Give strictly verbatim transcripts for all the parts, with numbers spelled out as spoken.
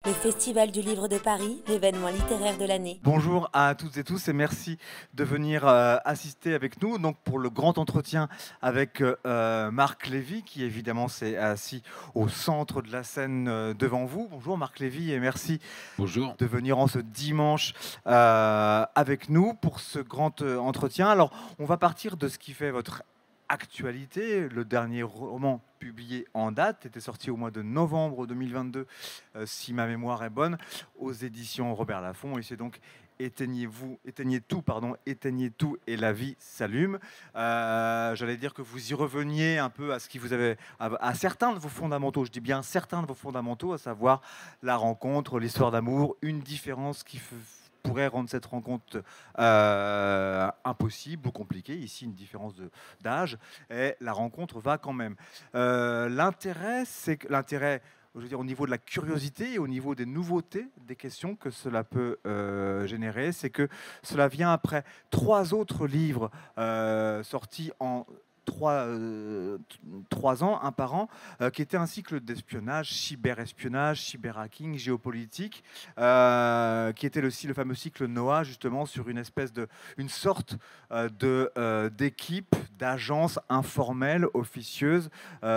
Le Festival du Livre de Paris, l'événement littéraire de l'année. Bonjour à toutes et tous et merci de venir euh, assister avec nous donc pour le grand entretien avec euh, Marc Lévy qui évidemment s'est assis au centre de la scène euh, devant vous. Bonjour Marc Lévy et merci Bonjour. de venir en ce dimanche euh, avec nous pour ce grand euh, entretien. Alors on va partir de ce qui fait votre actualité. Le dernier roman publié en date était sorti au mois de novembre deux mille vingt-deux, euh, si ma mémoire est bonne, aux éditions Robert Laffont, et c'est donc Éteignez-vous, éteignez tout, pardon, éteignez tout et la vie s'allume. Euh, J'allais dire que vous y reveniez un peu à ce qui vous avait, à, à certains de vos fondamentaux. Je dis bien certains de vos fondamentaux, à savoir la rencontre, l'histoire d'amour, une différence qui f- pourrait rendre cette rencontre euh, impossible ou compliquée. Ici, une différence de- d'âge, et la rencontre va quand même. Euh, l'intérêt, c'est que l'intérêt, je veux dire, au niveau de la curiosité et au niveau des nouveautés, des questions que cela peut euh, générer, c'est que cela vient après trois autres livres euh, sortis en trois, euh, t- trois ans, un par an, euh, qui était un cycle d'espionnage, cyberespionnage, cyberhacking, géopolitique, euh, qui était aussi le fameux cycle Noah, justement, sur une espèce de, une sorte euh, de, euh, d'équipe, d'agence informelle, officieuse,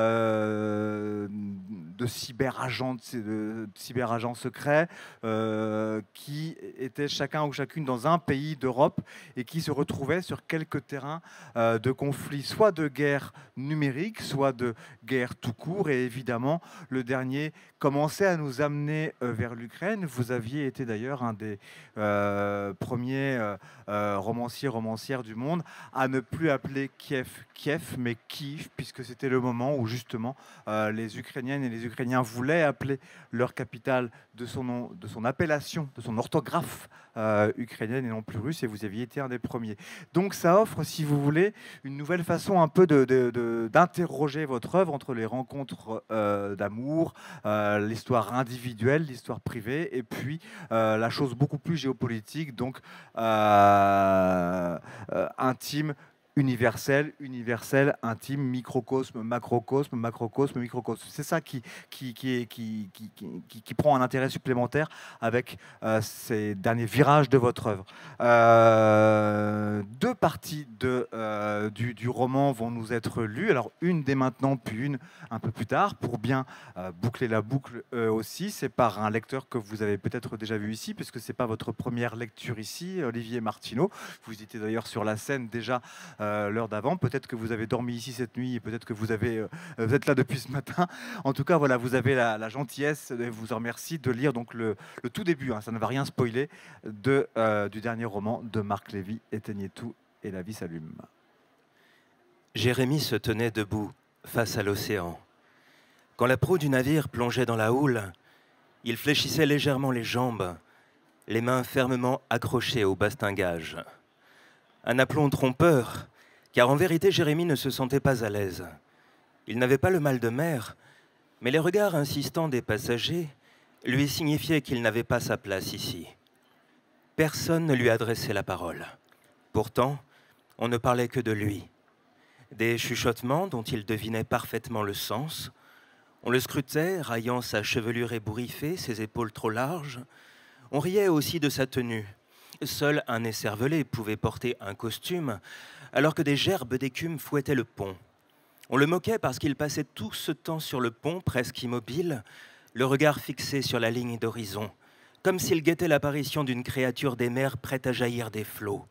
euh, de cyberagents, de, de cyberagents secrets, euh, qui étaient chacun ou chacune dans un pays d'Europe et qui se retrouvaient sur quelques terrains euh, de conflits, soit de guerre numérique, soit de guerre tout court. Et évidemment, le dernier commençait à nous amener euh, vers l'Ukraine. Vous aviez été d'ailleurs un des euh, premiers euh, euh, romanciers, romancières du monde à ne plus appeler Kiev Kiev, mais Kiev, puisque c'était le moment où justement euh, les Ukrainiennes et les Ukrainiens voulaient appeler leur capitale de son nom, de son appellation, de son orthographe euh, ukrainienne et non plus russe, et vous aviez été un des premiers. Donc ça offre, si vous voulez, une nouvelle façon un peu de, de- de- d'interroger votre œuvre entre les rencontres euh, d'amour, euh, l'histoire individuelle, l'histoire privée, et puis euh, la chose beaucoup plus géopolitique, donc euh, euh, intime, universel, universel, intime, microcosme, macrocosme, macrocosme, microcosme. C'est ça qui, qui, qui, est- qui, qui, qui- qui- qui prend un intérêt supplémentaire avec euh, ces derniers virages de votre œuvre. Euh, deux parties de, euh, du, du roman vont nous être lues. Alors une dès maintenant, puis une un peu plus tard, pour bien euh, boucler la boucle euh, aussi. C'est par un lecteur que vous avez peut-être déjà vu ici, puisque ce n'est pas votre première lecture ici, Olivier Martineau. Vous étiez d'ailleurs sur la scène déjà euh, l'heure d'avant. Peut-être que vous avez dormi ici cette nuit et peut-être que vous, avez, euh, vous êtes là depuis ce matin. En tout cas, voilà, vous avez la, la gentillesse, et je vous en remercie, de lire donc le, le tout début, hein, ça ne va rien spoiler, de, euh, du dernier roman de Marc Lévy, Éteignez tout et la vie s'allume. Jérémie se tenait debout face à l'océan. Quand la proue du navire plongeait dans la houle, il fléchissait légèrement les jambes, les mains fermement accrochées au bastingage. Un aplomb trompeur, car en vérité Jérémie ne se sentait pas à l'aise. Il n'avait pas le mal de mer, mais les regards insistants des passagers lui signifiaient qu'il n'avait pas sa place ici. Personne ne lui adressait la parole. Pourtant, on ne parlait que de lui. Des chuchotements dont il devinait parfaitement le sens. On le scrutait, raillant sa chevelure ébouriffée, ses épaules trop larges. On riait aussi de sa tenue. Seul un écervelé pouvait porter un costume, alors que des gerbes d'écume fouettaient le pont. On le moquait parce qu'il passait tout ce temps sur le pont, presque immobile, le regard fixé sur la ligne d'horizon, comme s'il guettait l'apparition d'une créature des mers prête à jaillir des flots.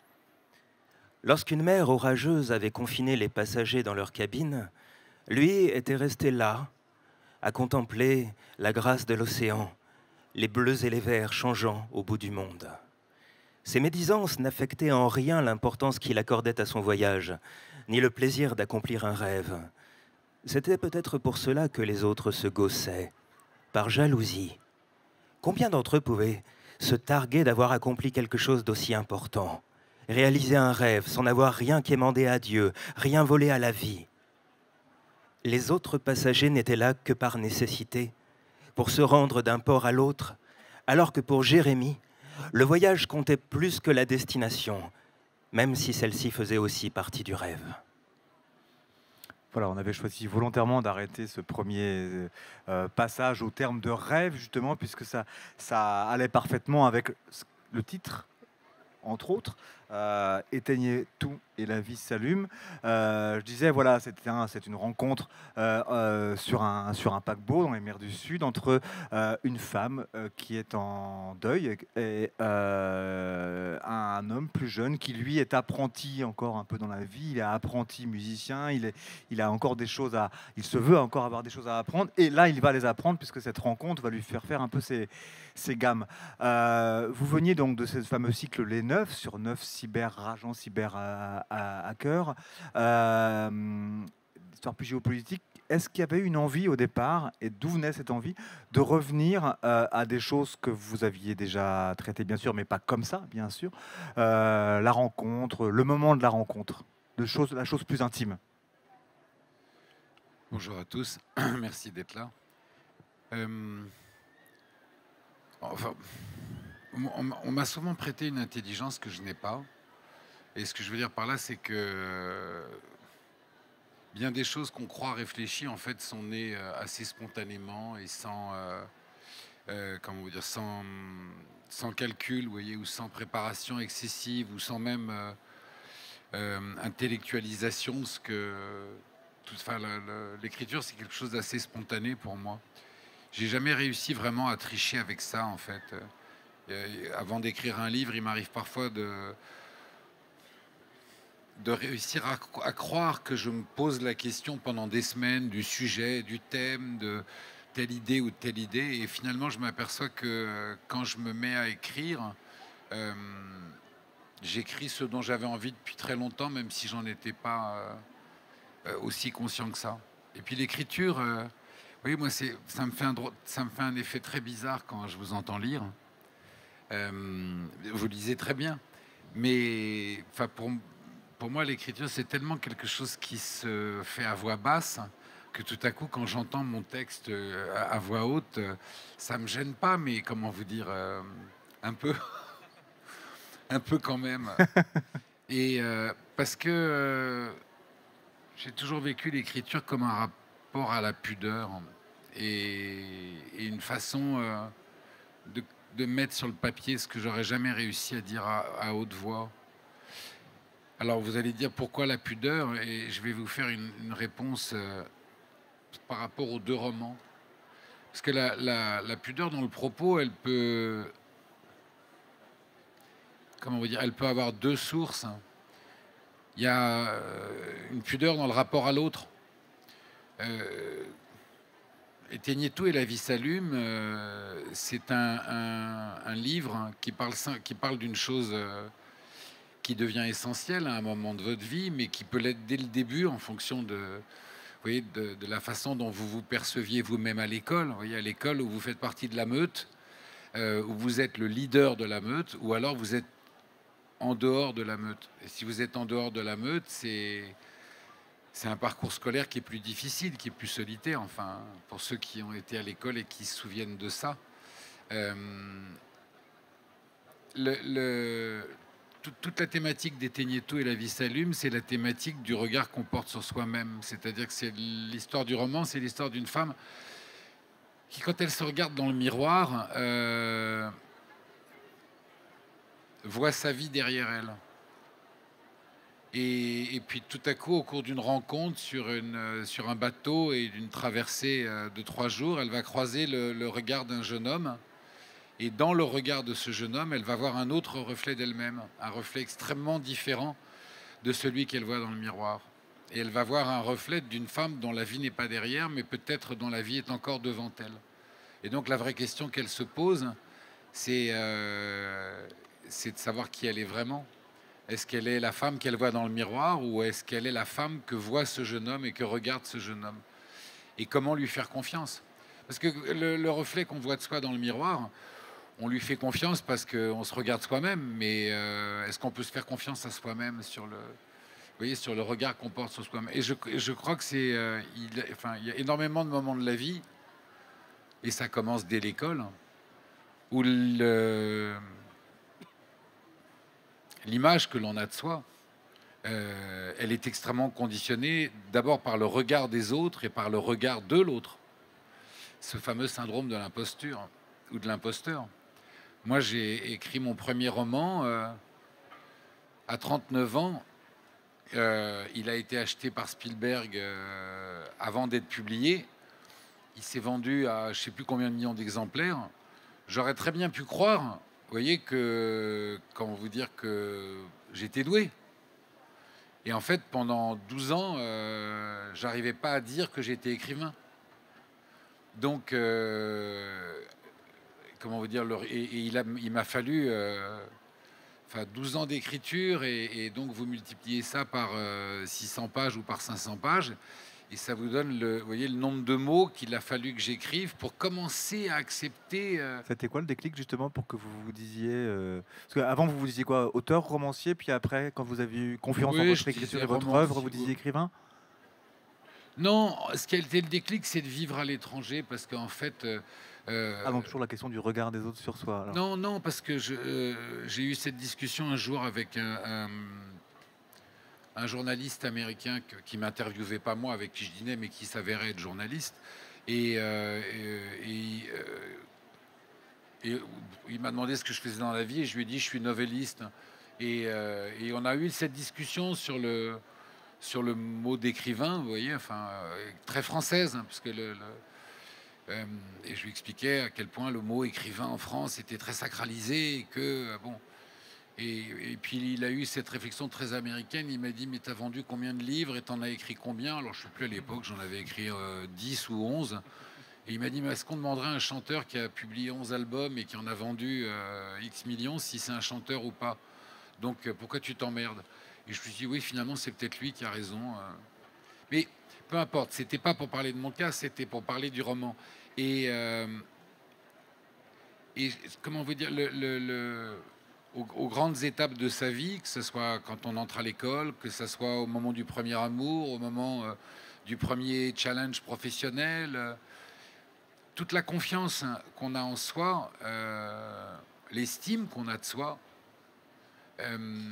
Lorsqu'une mer orageuse avait confiné les passagers dans leur cabine, lui était resté là, à contempler la grâce de l'océan, les bleus et les verts changeant au bout du monde. Ces médisances n'affectaient en rien l'importance qu'il accordait à son voyage, ni le plaisir d'accomplir un rêve. C'était peut-être pour cela que les autres se gaussaient, par jalousie. Combien d'entre eux pouvaient se targuer d'avoir accompli quelque chose d'aussi important, réaliser un rêve sans n'avoir rien quémandé à Dieu, rien volé à la vie? Les autres passagers n'étaient là que par nécessité, pour se rendre d'un port à l'autre, alors que pour Jérémie, le voyage comptait plus que la destination, même si celle-ci faisait aussi partie du rêve. Voilà, on avait choisi volontairement d'arrêter ce premier euh, passage au terme de rêve, justement, puisque ça, ça allait parfaitement avec le titre, entre autres, euh, éteignez tout et la vie s'allume. Euh, je disais, voilà, c'est un, c'est une rencontre euh, euh, sur, un, sur un paquebot dans les mers du Sud entre euh, une femme euh, qui est en deuil et euh, un homme plus jeune qui, lui, est apprenti encore un peu dans la vie. Il est apprenti musicien, il, est, il a encore des choses à... Il se veut encore avoir des choses à apprendre. Et là, il va les apprendre puisque cette rencontre va lui faire faire un peu ses, ses gammes. Euh, vous veniez donc de ce fameux cycle Les Neuf sur neuf cyber-agents, cyber-hackers, euh, histoire plus géopolitique. Est-ce qu'il y avait une envie au départ, et d'où venait cette envie, de revenir euh, à des choses que vous aviez déjà traitées, bien sûr, mais pas comme ça, bien sûr, euh, la rencontre, le moment de la rencontre, de choses, la chose plus intime? Bonjour à tous, merci d'être là. Euh, enfin, on, on m'a souvent prêté une intelligence que je n'ai pas. Et ce que je veux dire par là, c'est que bien des choses qu'on croit réfléchies, en fait, sont nées assez spontanément et sans, euh, euh, comment vous dire, sans, sans calcul, vous voyez, ou sans préparation excessive, ou sans même euh, euh, intellectualisation. Ce que, tout, enfin, l'écriture, c'est quelque chose d'assez spontané pour moi. J'ai jamais réussi vraiment à tricher avec ça, en fait. Euh, avant d'écrire un livre, il m'arrive parfois de de réussir à, à croire que je me pose la question pendant des semaines du sujet, du thème, de telle idée ou telle idée. Et finalement, je m'aperçois que euh, quand je me mets à écrire, euh, j'écris ce dont j'avais envie depuis très longtemps, même si j'en étais pas euh, aussi conscient que ça. Et puis l'écriture, euh, oui, moi, c'est, ça me fait un, ça me fait un effet très bizarre quand je vous entends lire. Euh, vous lisez très bien, mais enfin pour Pour moi, l'écriture, c'est tellement quelque chose qui se fait à voix basse que tout à coup, quand j'entends mon texte à voix haute, ça me gêne pas, mais comment vous dire, euh, un peu, un peu quand même. Et euh, parce que euh, j'ai toujours vécu l'écriture comme un rapport à la pudeur et, et une façon euh, de, de mettre sur le papier ce que j'aurais jamais réussi à dire à, à haute voix. Alors vous allez dire pourquoi la pudeur, et je vais vous faire une, une réponse euh, par rapport aux deux romans. Parce que la, la, la pudeur dans le propos, elle peut, comment vous dire, elle peut avoir deux sources. Il y a euh, une pudeur dans le rapport à l'autre. Euh, Éteignez tout et la vie s'allume. Euh, c'est un, un, un livre qui parle, qui parle d'une chose. Euh, qui devient essentiel à un moment de votre vie, mais qui peut l'être dès le début en fonction de, vous voyez, de, de la façon dont vous vous perceviez vous-même à l'école. Vous voyez, à l'école où vous faites partie de la meute, euh, où vous êtes le leader de la meute, ou alors vous êtes en dehors de la meute. Et si vous êtes en dehors de la meute, c'est c'est un parcours scolaire qui est plus difficile, qui est plus solitaire, enfin, pour ceux qui ont été à l'école et qui se souviennent de ça. Euh, le, le toute la thématique d'Éteignez tout et la vie s'allume, c'est la thématique du regard qu'on porte sur soi-même. C'est-à-dire que c'est l'histoire du roman, c'est l'histoire d'une femme qui, quand elle se regarde dans le miroir, euh, voit sa vie derrière elle. Et, et puis tout à coup, au cours d'une rencontre sur, une, sur un bateau et d'une traversée de trois jours, elle va croiser le, le regard d'un jeune homme. Et dans le regard de ce jeune homme, elle va voir un autre reflet d'elle-même, un reflet extrêmement différent de celui qu'elle voit dans le miroir. Et elle va voir un reflet d'une femme dont la vie n'est pas derrière, mais peut-être dont la vie est encore devant elle. Et donc la vraie question qu'elle se pose, c'est euh, de savoir qui elle est vraiment. Est-ce qu'elle est la femme qu'elle voit dans le miroir, ou est-ce qu'elle est la femme que voit ce jeune homme et que regarde ce jeune homme? Et comment lui faire confiance? Parce que le, le reflet qu'on voit de soi dans le miroir, on lui fait confiance parce qu'on se regarde soi-même, mais euh, est-ce qu'on peut se faire confiance à soi-même sur le, vous voyez, sur le regard qu'on porte sur soi-même? Et je, je crois que c'est, euh, il, enfin, il y a énormément de moments de la vie, et ça commence dès l'école, où l'image que l'on a de soi euh, elle est extrêmement conditionnée d'abord par le regard des autres et par le regard de l'autre. Ce fameux syndrome de l'imposture ou de l'imposteur. Moi, j'ai écrit mon premier roman euh, à trente-neuf ans. Euh, il a été acheté par Spielberg euh, avant d'être publié. Il s'est vendu à je ne sais plus combien de millions d'exemplaires. J'aurais très bien pu croire, vous voyez, que, comment vous dire, que j'étais doué. Et en fait, pendant douze ans, euh, j'arrivais pas à dire que j'étais écrivain. Donc, euh, comment vous dire, le, et, et il, a, il m'a fallu euh, enfin, douze ans d'écriture, et, et donc vous multipliez ça par euh, six cents pages ou par cinq cents pages, et ça vous donne le, vous voyez, le nombre de mots qu'il a fallu que j'écrive pour commencer à accepter. Euh... C'était quoi le déclic justement pour que vous vous disiez... Euh... Parce qu'avant vous vous disiez quoi? Auteur, romancier, puis après quand vous avez eu confiance Oui, en votre je écriture disais et votre romancier, œuvre, vous disiez écrivain? Non, ce qui a été le déclic, c'est de vivre à l'étranger, parce qu'en fait... Euh, ah, donc toujours la question du regard des autres sur soi. Alors. Non, non, parce que je, euh, j'ai eu cette discussion un jour avec un, un, un journaliste américain que, qui m'interviewait, pas moi, avec qui je dînais, mais qui s'avérait être journaliste. Et, euh, et, et, euh, et il m'a demandé ce que je faisais dans la vie, et je lui ai dit, je suis novelliste. Et, euh, et on a eu cette discussion sur le, sur le mot d'écrivain, vous voyez, enfin, euh, très française, hein, parce que le... le Euh, et je lui expliquais à quel point le mot écrivain en France était très sacralisé et que euh, bon. Et, et puis il a eu cette réflexion très américaine. Il m'a dit mais t'as vendu combien de livres et t'en as écrit combien? Alors je sais plus à l'époque, j'en avais écrit euh, dix ou onze. Et il m'a dit mais est-ce qu'on demanderait à un chanteur qui a publié onze albums et qui en a vendu euh, X millions si c'est un chanteur ou pas? Donc euh, pourquoi tu t'emmerdes? Et je lui dis oui, finalement c'est peut-être lui qui a raison. Euh. Mais peu importe, c'était pas pour parler de mon cas, c'était pour parler du roman. Et, euh, et comment vous dire, le, le, le, aux, aux grandes étapes de sa vie, que ce soit quand on entre à l'école, que ce soit au moment du premier amour, au moment euh, du premier challenge professionnel, euh, toute la confiance qu'on a en soi, euh, l'estime qu'on a de soi, euh,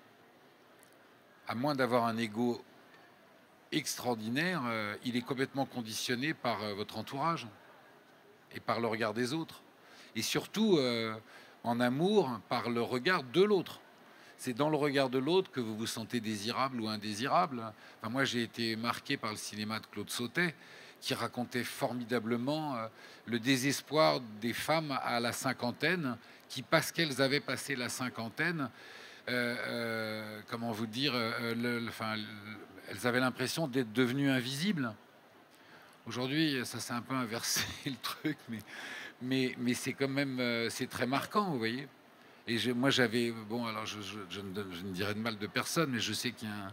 à moins d'avoir un ego extraordinaire, euh, il est complètement conditionné par euh, votre entourage et par le regard des autres. Et surtout, euh, en amour, par le regard de l'autre. C'est dans le regard de l'autre que vous vous sentez désirable ou indésirable. Enfin, moi, j'ai été marqué par le cinéma de Claude Sautet, qui racontait formidablement euh, le désespoir des femmes à la cinquantaine, qui, parce qu'elles avaient passé la cinquantaine, euh, euh, comment vous dire, euh, le, le, enfin, le, elles avaient l'impression d'être devenues invisibles. Aujourd'hui, ça s'est un peu inversé le truc, mais, mais, mais c'est quand même euh, c'est très marquant, vous voyez. Et je, moi, j'avais... Bon, alors, je, je, je, ne, je ne dirais de mal de personne, mais je sais qu'il y a un,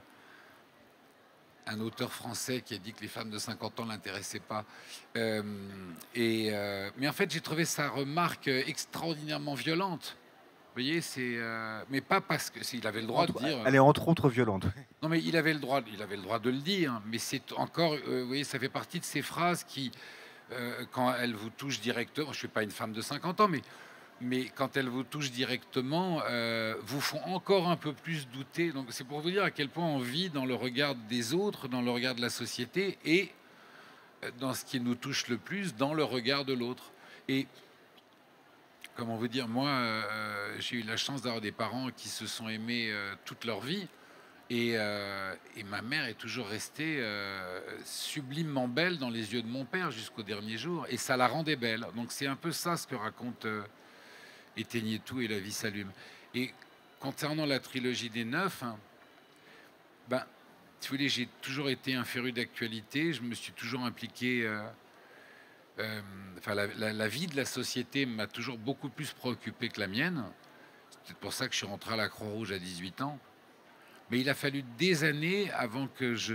un auteur français qui a dit que les femmes de cinquante ans ne l'intéressaient pas. Euh, et, euh, mais en fait, j'ai trouvé sa remarque extraordinairement violente. Vous voyez, c'est... Euh, mais pas parce que... Il avait le droit entre, de dire... Elle est entre autres violente. Non, mais il avait le droit, il avait le droit de le dire. Mais c'est encore... Euh, vous voyez, ça fait partie de ces phrases qui, euh, quand elles vous touchent directement... Je ne suis pas une femme de cinquante ans, mais... mais quand elles vous touchent directement, euh, vous font encore un peu plus douter. Donc c'est pour vous dire à quel point on vit dans le regard des autres, dans le regard de la société, et dans ce qui nous touche le plus, dans le regard de l'autre. Et comment vous dire, moi, euh, j'ai eu la chance d'avoir des parents qui se sont aimés euh, toute leur vie, et, euh, et ma mère est toujours restée euh, sublimement belle dans les yeux de mon père jusqu'au dernier jour, et ça la rendait belle. Donc c'est un peu ça ce que raconte... Euh, Éteignez tout et la vie s'allume. Et concernant la trilogie des neuf, hein, ben, si vous voulez, j'ai toujours été un féru d'actualité. Je me suis toujours impliqué. Euh, euh, enfin, la, la, la vie de la société m'a toujours beaucoup plus préoccupé que la mienne. C'est peut-être pour ça que je suis rentré à la Croix-Rouge à dix-huit ans. Mais il a fallu des années avant que je...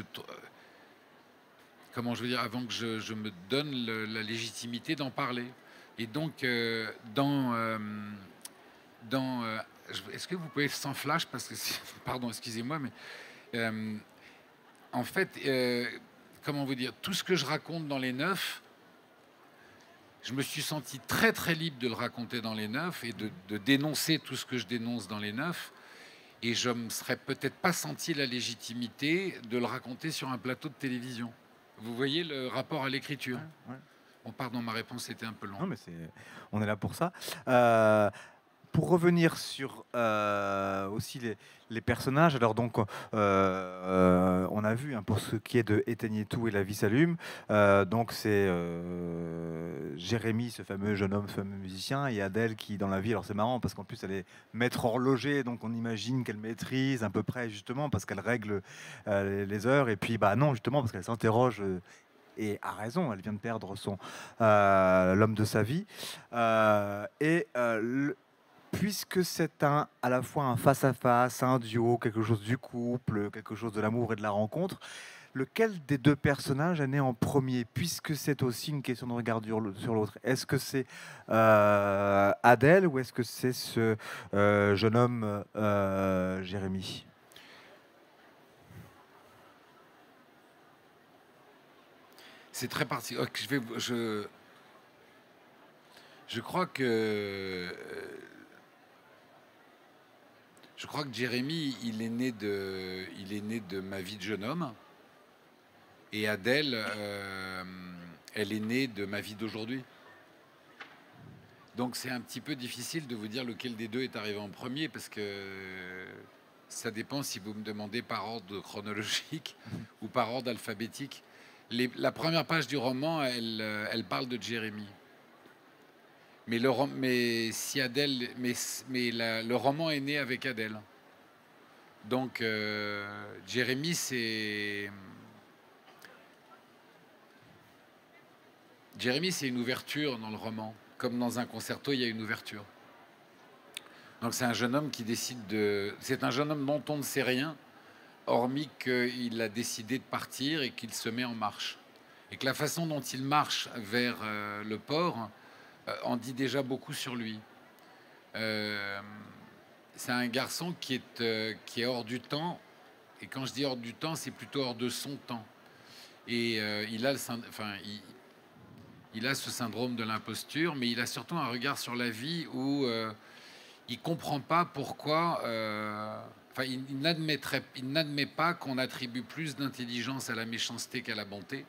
Comment je veux dire, avant que je, je me donne le, la légitimité d'en parler. Et donc, euh, dans... Euh, dans euh, est-ce que vous pouvez sans flash, parce que... Pardon, excusez-moi, mais... Euh, en fait, euh, comment vous dire, tout ce que je raconte dans les neuf, je me suis senti très, très libre de le raconter dans les neuf et de, de dénoncer tout ce que je dénonce dans les neuf. Et je ne me serais peut-être pas senti la légitimité de le raconter sur un plateau de télévision. Vous voyez le rapport à l'écriture. Ouais, ouais. Bon, pardon, ma réponse était un peu longue. Non, mais c'est, on est là pour ça. Euh, pour revenir sur euh, aussi les, les personnages, alors donc euh, euh, on a vu hein, pour ce qui est de Éteignez tout et la vie s'allume, euh, donc c'est euh, Jérémy, ce fameux jeune homme, ce fameux musicien, et Adèle qui dans la vie, alors c'est marrant parce qu'en plus elle est maître horloger, donc on imagine qu'elle maîtrise à peu près justement parce qu'elle règle euh, les heures, et puis bah non justement parce qu'elle s'interroge. Euh, et a raison, elle vient de perdre son euh, l'homme de sa vie. Euh, et euh, le- puisque c'est un, à la fois un face-à-face, un duo, quelque chose du couple, quelque chose de l'amour et de la rencontre, lequel des deux personnages est né en premier, puisque c'est aussi une question de regard sur le- sur l'autre? Est-ce que c'est euh, Adèle ou est-ce que c'est ce euh, jeune homme euh, Jérémy? C'est très parti. Ok, je, vais, je, je crois que euh, je crois que Jérémy, il est né de, il est né de ma vie de jeune homme, et Adèle, euh, elle est née de ma vie d'aujourd'hui. Donc c'est un petit peu difficile de vous dire lequel des deux est arrivé en premier, parce que ça dépend si vous me demandez par ordre chronologique ou par ordre alphabétique. Les, la première page du roman, elle, euh, elle parle de Jérémy. Mais le, rom- mais si Adèle, mais, mais la- le roman est né avec Adèle. Donc euh, Jérémy, c'est Jérémy, c'est une ouverture dans le roman, comme dans un concerto, il y a une ouverture. Donc c'est un jeune homme qui décide de, c'est un jeune homme dont on ne sait rien, hormis qu'il a décidé de partir et qu'il se met en marche. Et que la façon dont il marche vers euh, le port euh, en dit déjà beaucoup sur lui. Euh, c'est un garçon qui est, euh, qui est hors du temps. Et quand je dis hors du temps, c'est plutôt hors de son temps. Et euh, il, a le, synd- enfin, il, il a ce syndrome de l'imposture, mais il a surtout un regard sur la vie où euh, il comprend pas pourquoi... euh, Enfin, il, il n'admettrait, il n'admet pas qu'on attribue plus d'intelligence à la méchanceté qu'à la bonté.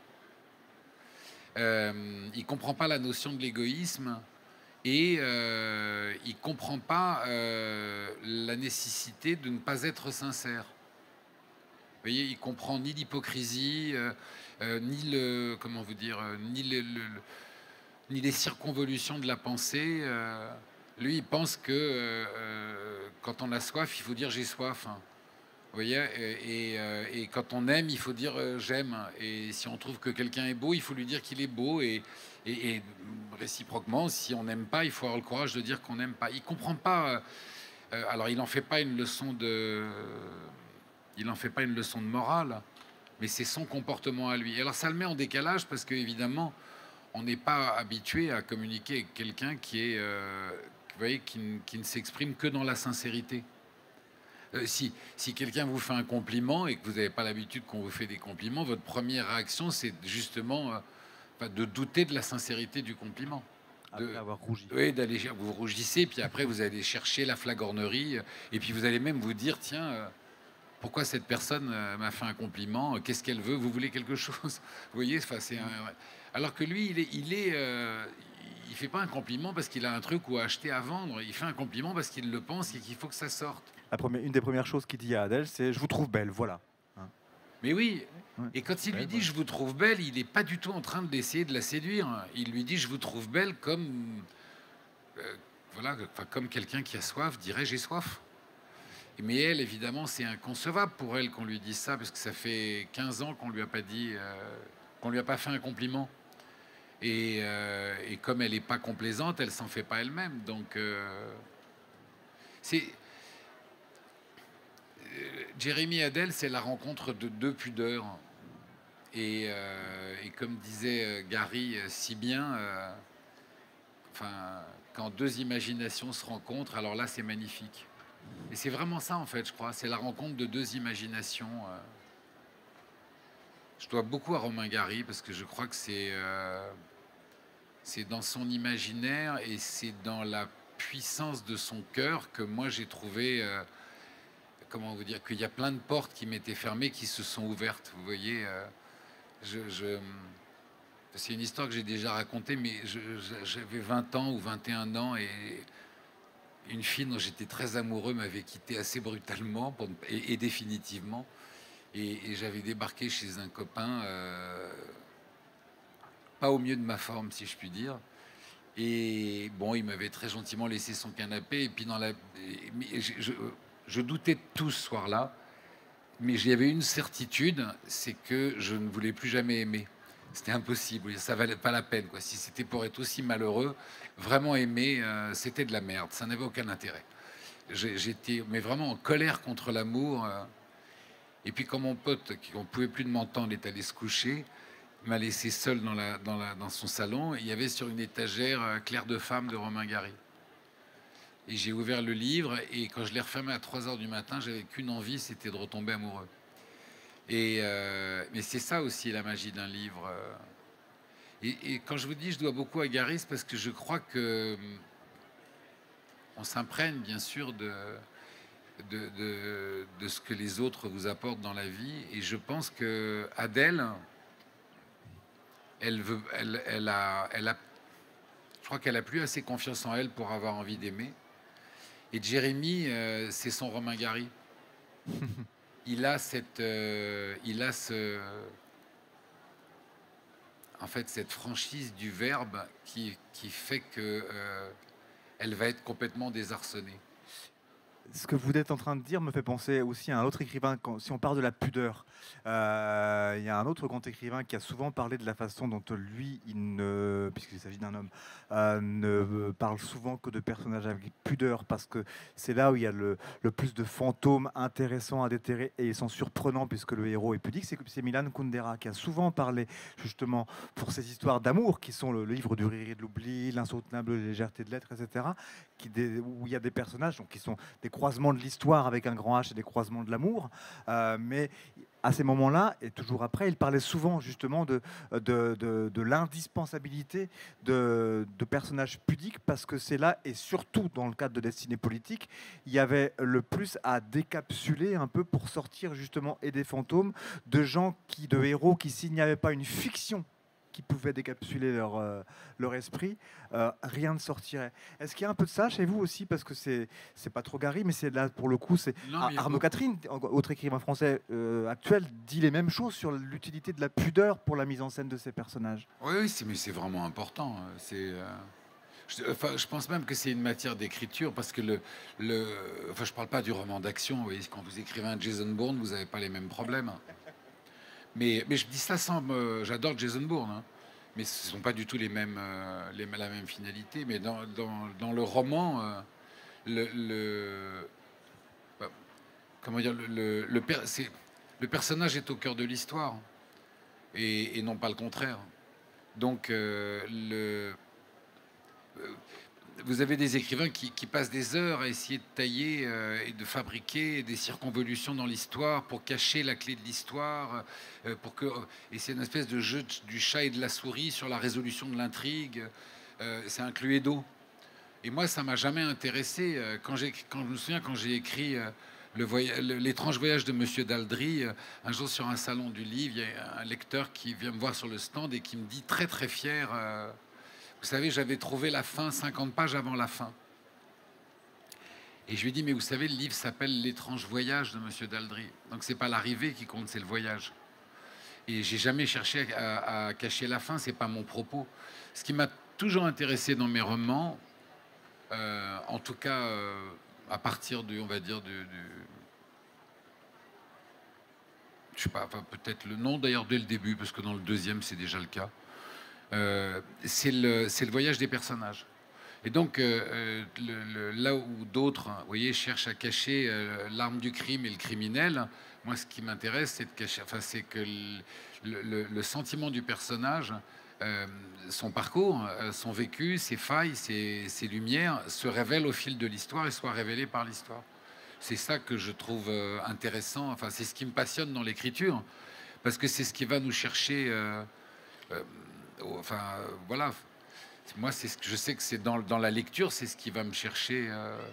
Euh, il comprend pas la notion de l'égoïsme et euh, il comprend pas euh, la nécessité de ne pas être sincère. Vous voyez, il comprend ni l'hypocrisie, euh, euh, ni le comment vous dire, euh, ni le, le- le- ni les circonvolutions de la pensée. euh. Lui, il pense que euh, euh, quand on a soif, il faut dire j'ai soif. Hein. Vous voyez, et, et, euh, et quand on aime, il faut dire euh, j'aime. Et si on trouve que quelqu'un est beau, il faut lui dire qu'il est beau. Et, et- et réciproquement, si on n'aime pas, il faut avoir le courage de dire qu'on n'aime pas. Il comprend pas. euh, euh, alors, il n'en fait pas une leçon de, il en fait pas une leçon de morale, mais c'est son comportement à lui. Et alors, ça le met en décalage parce qu'évidemment, on n'est pas habitué à communiquer avec quelqu'un qui est, euh, vous voyez, qui, ne- qui ne s'exprime que dans la sincérité. Euh, si si quelqu'un vous fait un compliment et que vous n'avez pas l'habitude qu'on vous fait des compliments, votre première réaction, c'est justement euh, enfin, de douter de la sincérité du compliment. Après De, avoir rougi. oui, d'aller, vous rougissez, puis après vous allez chercher la flagornerie, euh, et puis vous allez même vous dire, tiens, euh, pourquoi cette personne euh, m'a fait un compliment? Qu'est-ce qu'elle veut? Vous voulez quelque chose? Vous voyez, enfin, c'est un- alors que lui, il est, il est, euh, il fait pas un compliment parce qu'il a un truc ou à acheter à vendre. Il fait un compliment parce qu'il le pense et qu'il faut que ça sorte. La première, une des premières choses qu'il dit à Adèle, c'est je vous trouve belle, voilà. Hein. Mais oui. Ouais. Et quand il lui Ouais, dit voilà. je vous trouve belle, il n'est pas du tout en train d'essayer de la séduire. Il lui dit je vous trouve belle comme euh, voilà, enfin, comme quelqu'un qui a soif dirait j'ai soif. Mais elle, évidemment, c'est inconcevable pour elle qu'on lui dise ça, parce que ça fait quinze ans qu'on lui a pas dit, euh, qu'on lui a pas fait un compliment. Et, euh, et comme elle n'est pas complaisante, elle s'en fait pas elle-même. Donc, euh, c'est euh, Jérémy et Adèle, c'est la rencontre de deux pudeurs. Et, euh, et comme disait euh, Gary euh, si bien, euh, enfin, quand deux imaginations se rencontrent, alors là, c'est magnifique. Et c'est vraiment ça, en fait, je crois. C'est la rencontre de deux imaginations. euh. Je dois beaucoup à Romain Gary parce que je crois que c'est euh, c'est dans son imaginaire et c'est dans la puissance de son cœur que moi j'ai trouvé, euh, comment vous dire, qu'il y a plein de portes qui m'étaient fermées qui se sont ouvertes. Vous voyez, euh, je, je, c'est une histoire que j'ai déjà racontée, mais j'avais vingt ans ou vingt et un ans et une fille dont j'étais très amoureux m'avait quitté assez brutalement pour, et, et définitivement. Et, et j'avais débarqué chez un copain, euh, pas au mieux de ma forme, si je puis dire. Et bon, il m'avait très gentiment laissé son canapé. Et puis dans la, et je, je, je doutais de tout ce soir-là, mais j'avais une certitude, c'est que je ne voulais plus jamais aimer. C'était impossible, ça valait pas la peine, quoi. Si c'était pour être aussi malheureux, vraiment aimer, euh, c'était de la merde, ça n'avait aucun intérêt. J'étais, mais vraiment en colère contre l'amour. Euh, et puis quand mon pote, qui on pouvait plus de m'entendre, est allé se coucher, m'a laissé seul dans, la, dans, la, dans son salon. Et il y avait sur une étagère euh, Clair de femme de Romain Gary. Et j'ai ouvert le livre, et quand je l'ai refermé à trois heures du matin, j'avais qu'une envie, c'était de retomber amoureux. Et euh, mais c'est ça aussi la magie d'un livre. Et, et quand je vous dis je dois beaucoup à Gary, c'est parce que je crois que on s'imprègne bien sûr de, de, de, de ce que les autres vous apportent dans la vie. Et je pense que Adèle, elle veut, elle, elle a, elle a, je crois qu'elle a plus assez confiance en elle pour avoir envie d'aimer. Et Jérémy, euh, c'est son Romain Gary. Il a cette, euh, il a ce, en fait, cette franchise du verbe qui, qui fait que euh, elle va être complètement désarçonnée. Ce que vous êtes en train de dire me fait penser aussi à un autre écrivain, quand, si on parle de la pudeur. Euh, il y a un autre grand écrivain qui a souvent parlé de la façon dont lui, il ne, puisqu'il s'agit d'un homme, euh, ne parle souvent que de personnages avec pudeur, parce que c'est là où il y a le, le plus de fantômes intéressants à déterrer et ils sont surprenants puisque le héros est pudique. C'est Milan Kundera qui a souvent parlé justement pour ces histoires d'amour qui sont le, le livre du rire et de l'oubli, l'insoutenable légèreté de l'être, et cetera, qui, des, où il y a des personnages donc, qui sont des croisements de l'histoire avec un grand H et des croisements de l'amour, euh, mais à ces moments-là, et toujours après, il parlait souvent justement de, de, de, de l'indispensabilité de, de personnages pudiques, parce que c'est là, et surtout dans le cadre de Destinée politique, il y avait le plus à décapsuler un peu pour sortir justement et des fantômes, de gens, qui, de héros qui, s'il n'y avait pas une fiction qui pouvaient décapsuler leur, euh, leur esprit, euh, rien ne sortirait. Est-ce qu'il y a un peu de ça chez vous aussi? Parce que c'est c'est pas trop Gary, mais c'est là, pour le coup, c'est Arnaud Catherine, autre écrivain français euh, actuel, dit les mêmes choses sur l'utilité de la pudeur pour la mise en scène de ces personnages. Oui, oui, mais c'est vraiment important. C'est... Euh... Je, enfin, je pense même que c'est une matière d'écriture, parce que le, le, enfin, je parle pas du roman d'action. Vous voyez, quand vous écrivez un Jason Bourne, vous n'avez pas les mêmes problèmes. Mais, mais je dis ça sans... Euh, j'adore Jason Bourne, hein, mais ce ne sont pas du tout les mêmes, euh, les, la même finalité. Mais dans, dans, dans le roman, euh, le, le... Bah, comment dire, le, le, le, per, le personnage est au cœur de l'histoire, et, et non pas le contraire. Donc, euh, le... Euh, vous avez des écrivains qui, qui passent des heures à essayer de tailler euh, et de fabriquer des circonvolutions dans l'histoire pour cacher la clé de l'histoire, euh, pour que et c'est une espèce de jeu du chat et de la souris sur la résolution de l'intrigue. Euh, c'est un Cluedo. Et moi, ça m'a jamais intéressé. Quand j'ai, quand je me souviens quand j'ai écrit euh, le voyage, l'étrange voyage de Monsieur Daldry, euh, un jour sur un salon du livre, il y a un lecteur qui vient me voir sur le stand et qui me dit très très fier. Euh, Vous savez, j'avais trouvé la fin cinquante pages avant la fin. Et je lui ai dit, mais vous savez, le livre s'appelle L'étrange voyage de Monsieur Daldry. Donc c'est pas l'arrivée qui compte, c'est le voyage. Et j'ai jamais cherché à, à cacher la fin, c'est pas mon propos. Ce qui m'a toujours intéressé dans mes romans, euh, en tout cas euh, à partir du, on va dire, du, du je sais pas, enfin, peut-être le nom d'ailleurs dès le début, parce que dans le deuxième c'est déjà le cas. Euh, c'est le, le voyage des personnages. Et donc, euh, le, le, là où d'autres, vous voyez, cherchent à cacher euh, l'arme du crime et le criminel, moi, ce qui m'intéresse, c'est de cacher, enfin, c'est que le, le, le sentiment du personnage, euh, son parcours, euh, son vécu, ses failles, ses, ses lumières, se révèlent au fil de l'histoire et soient révélées par l'histoire. C'est ça que je trouve euh, intéressant. Enfin, c'est ce qui me passionne dans l'écriture, parce que c'est ce qui va nous chercher. Euh, euh, Enfin, euh, voilà. Moi, c'est ce que je sais que c'est dans, dans la lecture, c'est ce qui va me chercher. Euh...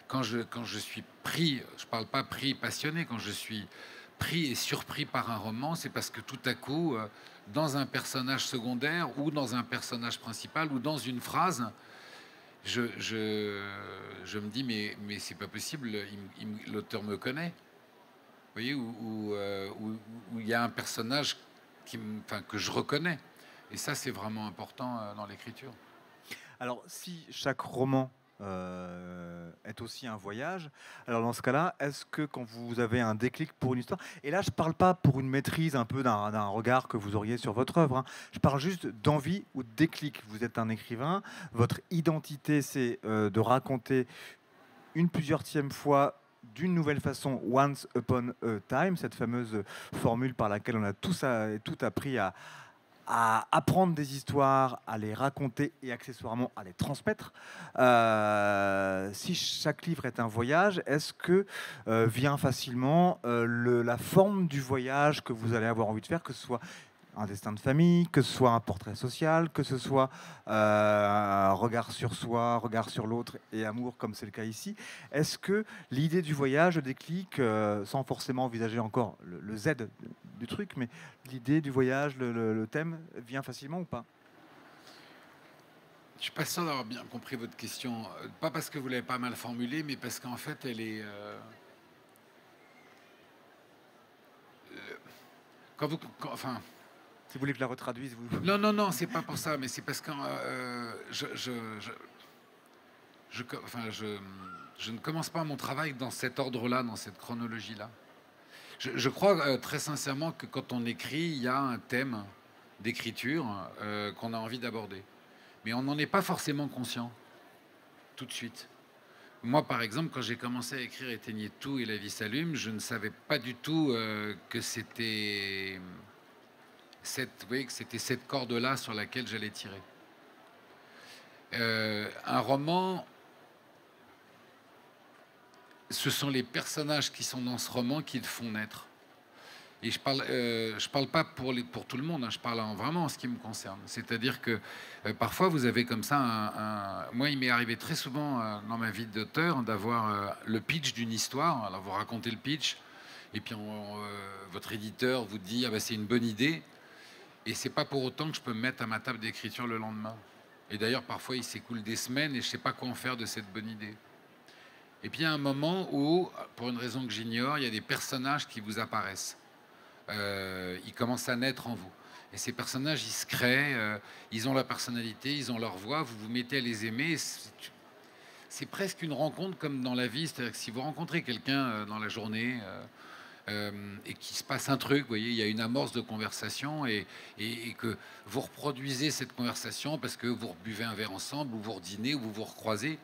quand je, quand je suis pris, je ne parle pas pris passionné, quand je suis pris et surpris par un roman, c'est parce que tout à coup, euh, dans un personnage secondaire ou dans un personnage principal ou dans une phrase, je, je, je me dis mais, mais c'est pas possible, l'auteur me connaît. Vous voyez, où il euh, où, où y a un personnage qui, enfin, que je reconnais. Et ça, c'est vraiment important euh, dans l'écriture. Alors, si chaque roman euh, est aussi un voyage, alors dans ce cas-là, est-ce que quand vous avez un déclic pour une histoire, et là je ne parle pas pour une maîtrise un peu d'un d'un regard que vous auriez sur votre œuvre, hein, je parle juste d'envie ou de déclic. Vous êtes un écrivain, votre identité c'est euh, de raconter une plusieursème fois d'une nouvelle façon, once upon a time, cette fameuse formule par laquelle on a tous a, tout appris à à apprendre des histoires, à les raconter et accessoirement à les transmettre. Euh, si chaque livre est un voyage, est-ce que euh, vient facilement euh, le, la forme du voyage que vous allez avoir envie de faire, que ce soit un destin de famille, que ce soit un portrait social, que ce soit euh, un regard sur soi, regard sur l'autre et amour, comme c'est le cas ici. Est-ce que l'idée du voyage, le déclic, euh, sans forcément envisager encore le, le Z du truc, mais l'idée du voyage, le, le, le thème, vient facilement ou pas? Je suis pas sûr d'avoir bien compris votre question. Pas parce que vous l'avez pas mal formulée, mais parce qu'en fait, elle est... Euh... Quand vous... Quand... Enfin... Si vous voulez que je la retraduise, vous... Non, non, non, c'est pas pour ça, mais c'est parce que euh, je, je, je, je, enfin, je, je ne commence pas mon travail dans cet ordre-là, dans cette chronologie-là. Je, je crois euh, très sincèrement que quand on écrit, il y a un thème d'écriture euh, qu'on a envie d'aborder. Mais on n'en est pas forcément conscient tout de suite. Moi, par exemple, quand j'ai commencé à écrire Éteignez tout et la vie s'allume, je ne savais pas du tout euh, que c'était... Cette, vous voyez, que c'était cette corde-là sur laquelle j'allais tirer. Euh, un roman, ce sont les personnages qui sont dans ce roman qui le font naître. Et je parle, euh, je parle pas pour, les, pour tout le monde, hein, je parle en, vraiment en ce qui me concerne. C'est-à-dire que euh, parfois vous avez comme ça un... un moi, il m'est arrivé très souvent euh, dans ma vie d'auteur d'avoir euh, le pitch d'une histoire. Alors vous racontez le pitch, et puis on, euh, votre éditeur vous dit ah ben, c'est une bonne idée. Et c'est pas pour autant que je peux me mettre à ma table d'écriture le lendemain. Et d'ailleurs, parfois, il s'écoule des semaines et je sais pas quoi en faire de cette bonne idée. Et puis, il y a un moment où, pour une raison que j'ignore, il y a des personnages qui vous apparaissent. Euh, ils commencent à naître en vous. Et ces personnages, ils se créent, euh, ils ont la personnalité, ils ont leur voix, vous vous mettez à les aimer. C'est presque une rencontre comme dans la vie. C'est-à-dire que si vous rencontrez quelqu'un dans la journée... Euh, Euh, et qu'il se passe un truc, vous voyez, il y a une amorce de conversation et, et, et que vous reproduisez cette conversation parce que vous buvez un verre ensemble ou vous redînez ou vous vous recroisez.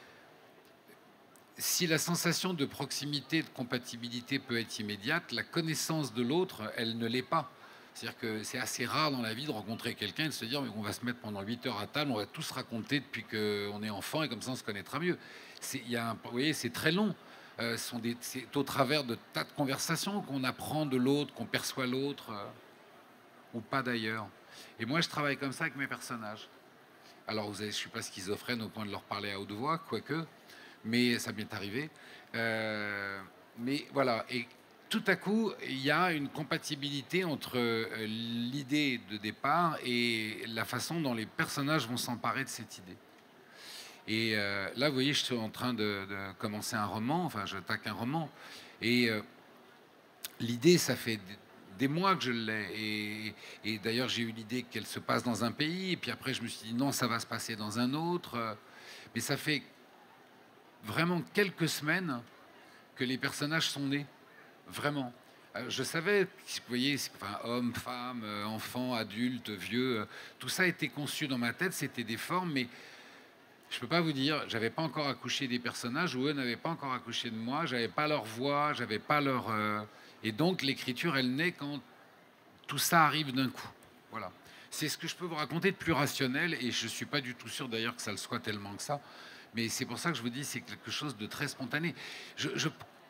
Si la sensation de proximité, de compatibilité peut être immédiate, la connaissance de l'autre, elle ne l'est pas. C'est-à-dire que c'est assez rare dans la vie de rencontrer quelqu'un et de se dire on va se mettre pendant huit heures à table, on va tous raconter depuis qu'on est enfant et comme ça on se connaîtra mieux. Il y a un, vous voyez, c'est très long. Euh, sont des, c'est au travers de tas de conversations qu'on apprend de l'autre, qu'on perçoit l'autre, euh, ou pas d'ailleurs. Et moi, je travaille comme ça avec mes personnages. Alors, vous avez, je ne suis pas schizophrène au point de leur parler à haute voix, quoique, mais ça m'est arrivé. Euh, mais voilà, et tout à coup, il y a une compatibilité entre euh, l'idée de départ et la façon dont les personnages vont s'emparer de cette idée. Et euh, là, vous voyez, je suis en train de, de commencer un roman, enfin, je taque un roman. Et euh, l'idée, ça fait des mois que je l'ai. Et, et d'ailleurs, j'ai eu l'idée qu'elle se passe dans un pays. Et puis après, je me suis dit, non, ça va se passer dans un autre. Mais ça fait vraiment quelques semaines que les personnages sont nés. Vraiment. Je savais, vous voyez, enfin, hommes, femmes, enfants, adultes, vieux, tout ça était conçu dans ma tête. C'était des formes, mais... Je ne peux pas vous dire, j'avais pas encore accouché des personnages ou eux n'avaient pas encore accouché de moi, j'avais pas leur voix, j'avais pas leur... Euh... Et donc l'écriture, elle naît quand tout ça arrive d'un coup. Voilà. C'est ce que je peux vous raconter de plus rationnel et je ne suis pas du tout sûr d'ailleurs que ça le soit tellement que ça. Mais c'est pour ça que je vous dis c'est quelque chose de très spontané. Je, je...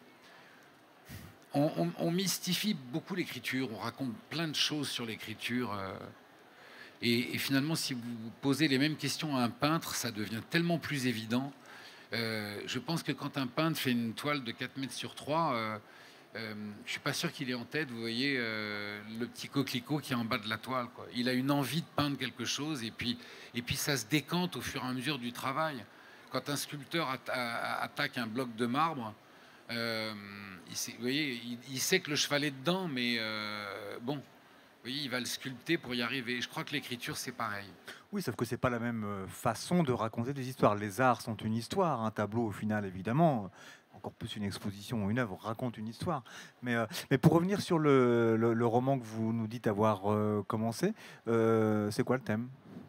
On, on, on mystifie beaucoup l'écriture, on raconte plein de choses sur l'écriture... Euh... Et, et finalement, si vous posez les mêmes questions à un peintre, ça devient tellement plus évident. Euh, je pense que quand un peintre fait une toile de quatre mètres sur trois, euh, euh, je suis pas sûr qu'il ait en tête, vous voyez, euh, le petit coquelicot qui est en bas de la toile, quoi. Il a une envie de peindre quelque chose, et puis, et puis ça se décante au fur et à mesure du travail. Quand un sculpteur at attaque un bloc de marbre, euh, il, sait, vous voyez, il, il sait que le cheval est dedans, mais euh, bon, vous voyez, il va le sculpter pour y arriver. Je crois que l'écriture, c'est pareil. Oui, sauf que c'est pas la même façon de raconter des histoires. Les arts sont une histoire, un tableau au final, évidemment. Encore plus une exposition ou une œuvre raconte une histoire. Mais, euh, mais pour revenir sur le, le, le roman que vous nous dites avoir euh, commencé, euh, c'est quoi le thème?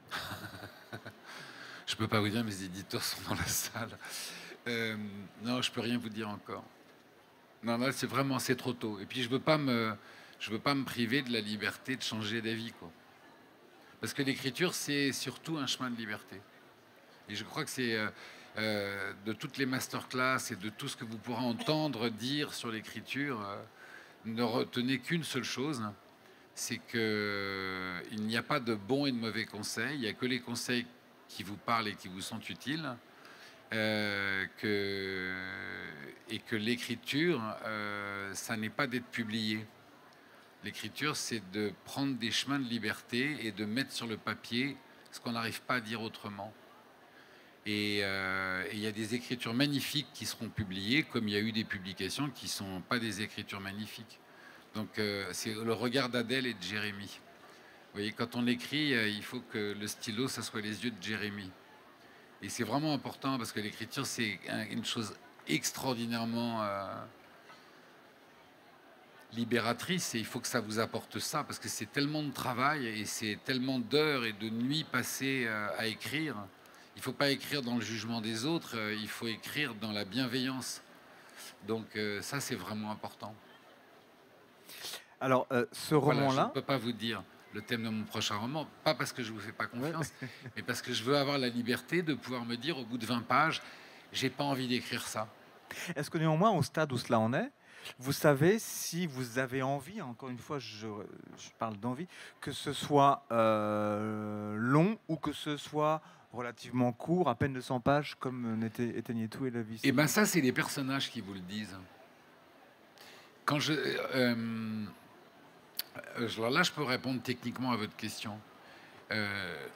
Je peux pas vous dire, mes éditeurs sont dans la salle. Euh, non, je peux rien vous dire encore. Non, là, c'est vraiment, c'est trop tôt. Et puis, je veux pas me, je veux pas me priver de la liberté de changer d'avis, quoi. Parce que l'écriture, c'est surtout un chemin de liberté. Et je crois que c'est euh, euh, de toutes les masterclass et de tout ce que vous pourrez entendre dire sur l'écriture, euh, ne retenez qu'une seule chose, c'est que il n'y a pas de bons et de mauvais conseils. Il n'y a que les conseils qui vous parlent et qui vous sont utiles. Euh, que, et que l'écriture, euh, ça n'est pas d'être publié. L'écriture, c'est de prendre des chemins de liberté et de mettre sur le papier ce qu'on n'arrive pas à dire autrement. Et euh, il y a des écritures magnifiques qui seront publiées, comme il y a eu des publications qui ne sont pas des écritures magnifiques. Donc euh, c'est le regard d'Adèle et de Jérémie. Vous voyez, quand on écrit, euh, il faut que le stylo, ça soit les yeux de Jérémie. Et c'est vraiment important parce que l'écriture, c'est une chose extraordinairement euh, libératrice, et il faut que ça vous apporte ça parce que c'est tellement de travail et c'est tellement d'heures et de nuits passées euh, à écrire. Il ne faut pas écrire dans le jugement des autres, euh, il faut écrire dans la bienveillance. Donc euh, ça, c'est vraiment important. Alors, euh, ce Voilà, roman-là... je ne peux pas vous dire le thème de mon prochain roman, pas parce que je ne vous fais pas confiance, ouais. mais parce que je veux avoir la liberté de pouvoir me dire au bout de vingt pages, j'ai pas envie d'écrire ça. Est-ce que néanmoins, au stade où cela en est, vous savez si vous avez envie, encore une fois, je, je parle d'envie, que ce soit euh, long ou que ce soit relativement court, à peine de cent pages, comme n'était Éteignez tout et la vie. Et bien ça, c'est les personnages qui vous le disent. Quand je... Euh, alors là, je peux répondre techniquement à votre question. Euh,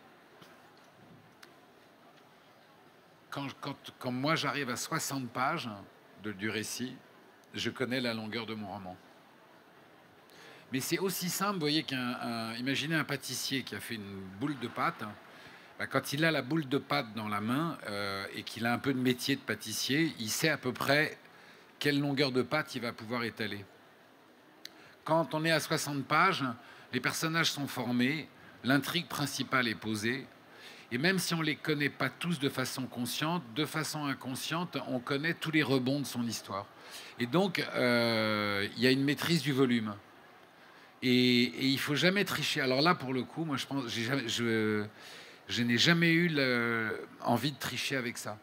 quand, quand, quand moi, j'arrive à soixante pages de, du récit, je connais la longueur de mon roman. Mais c'est aussi simple, vous voyez, qu'un... Imaginez un pâtissier qui a fait une boule de pâte. Ben, quand il a la boule de pâte dans la main euh, et qu'il a un peu de métier de pâtissier, il sait à peu près quelle longueur de pâte il va pouvoir étaler. Quand on est à soixante pages, les personnages sont formés, l'intrigue principale est posée, et même si on ne les connaît pas tous de façon consciente, de façon inconsciente, on connaît tous les rebonds de son histoire. Et donc, euh, il y a une maîtrise du volume. Et, et il ne faut jamais tricher. Alors là, pour le coup, moi, je pense, j'ai jamais, je, je n'ai jamais eu le, envie de tricher avec ça.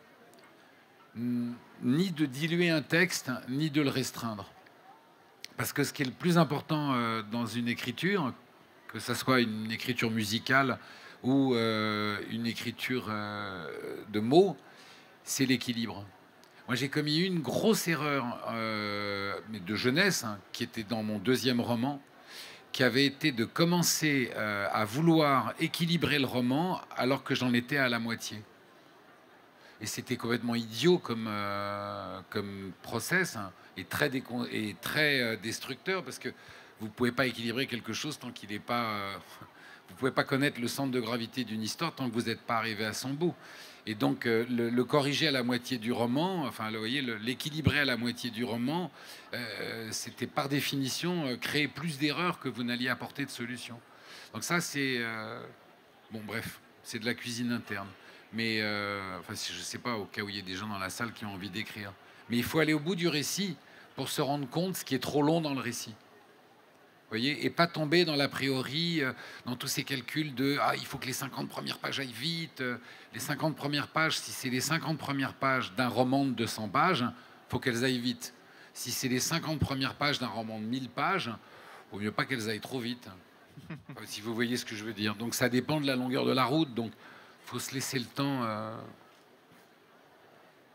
Ni de diluer un texte, ni de le restreindre. Parce que ce qui est le plus important euh, dans une écriture, que ce soit une écriture musicale ou euh, une écriture euh, de mots, c'est l'équilibre. Moi, j'ai commis une grosse erreur euh, mais de jeunesse, hein, qui était dans mon deuxième roman, qui avait été de commencer euh, à vouloir équilibrer le roman alors que j'en étais à la moitié. Et c'était complètement idiot comme, euh, comme process, hein, et très, et très euh, destructeur, parce que vous ne pouvez pas équilibrer quelque chose tant qu'il n'est pas... Euh, vous ne pouvez pas connaître le centre de gravité d'une histoire tant que vous n'êtes pas arrivé à son bout. Et donc, euh, le, le corriger à la moitié du roman, enfin, vous voyez, l'équilibrer à la moitié du roman, euh, c'était par définition euh, créer plus d'erreurs que vous n'alliez apporter de solutions. Donc ça, c'est... Euh, bon, bref, c'est de la cuisine interne. Mais, euh, enfin, je ne sais pas, au cas où il y a des gens dans la salle qui ont envie d'écrire. Mais il faut aller au bout du récit pour se rendre compte ce qui est trop long dans le récit. Vous voyez, et pas tomber dans l'a priori, euh, dans tous ces calculs de « ah, il faut que les cinquante premières pages aillent vite euh, ». Les cinquante premières pages, si c'est les cinquante premières pages d'un roman de deux cents pages, il faut qu'elles aillent vite. Si c'est les cinquante premières pages d'un roman de mille pages, il vaut mieux pas qu'elles aillent trop vite. Enfin, si vous voyez ce que je veux dire. Donc ça dépend de la longueur de la route, donc il faut se laisser le temps... Euh...